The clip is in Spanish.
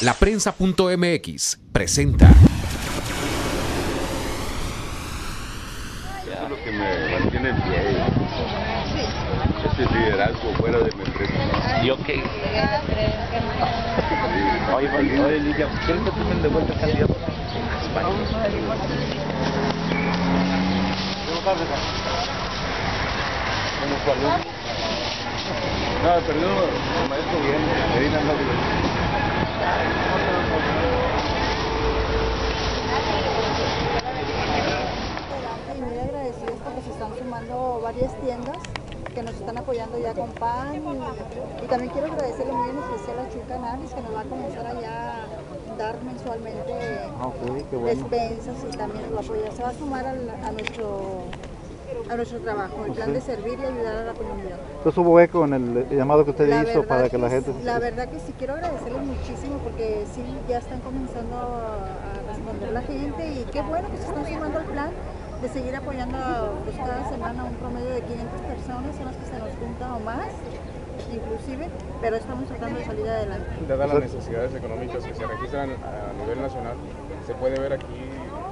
Laprensa.mx presenta. Eso es lo que me mantiene en pie. Ese liderazgo fuera de mi empresa. ¿Yo qué? Oye, Lidia, ¿quieres que tomen de vuelta el candidato? No, perdón, el maestro bien, Medina Y muy agradecidos porque se están sumando varias tiendas que nos están apoyando ya con pan y también quiero agradecerle muy en especial a Chuy Canales que nos va a comenzar allá a dar mensualmente despensas y también nos va a apoyar. Se va a sumar a nuestro trabajo, el plan de servir y ayudar a la comunidad. Entonces hubo eco en el llamado que usted hizo para que la gente... La verdad que sí, quiero agradecerles muchísimo porque sí, ya están comenzando a responder la gente y qué bueno que se están sumando al plan de seguir apoyando pues, cada semana un promedio de 500 personas, son las que se nos juntan o más, inclusive, pero estamos tratando de salir adelante. Dadas las necesidades económicas que se registran a nivel nacional, se puede ver aquí